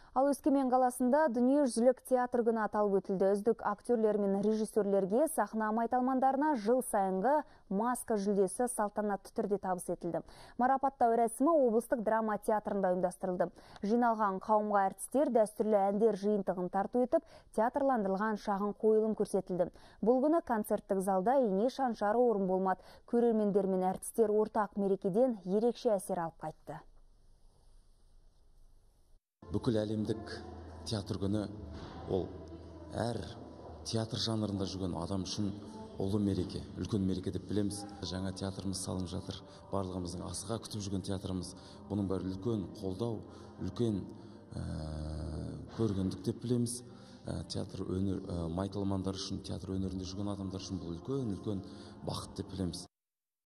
Ал Өскемен қаласында дүниежүзілік театр күні аталып өтілді. Үздік актерлер мен режиссерлерге, сахна майталмандарына жыл сайынғы маска жүлдесі салтанатты түрде табыс етілді. Марапаттау рәсімі облыстық драма театрында ұйымдастырылды. Жиналған қауымға әртістер дәстүрлі әндер жиынтығын тарту етіп, театрландырылған шағын қойылым көрсетілді. Бұл күні концерттік залда ине шаншары орын болмады. Көрермендер мен әртістер ортақ мерекеден ерекше әсер алып қайтты. Бүкіл әлемдік театр күні ол әр театр жанрында жүрген адам үшін ұлы мереке, үлкен мереке деп білеміз. Жаңа театрымыз салынып жатыр. Барлығымыздың асыға күтіп жүрген театрымыз. Бұның бәрі үлкен қолдау, үлкен көргендік деп білеміз. Театр өнер майталмандар үшін, театр өнерінде жүрген адамдар үшін бұл үлкен бақыт деп білеміз.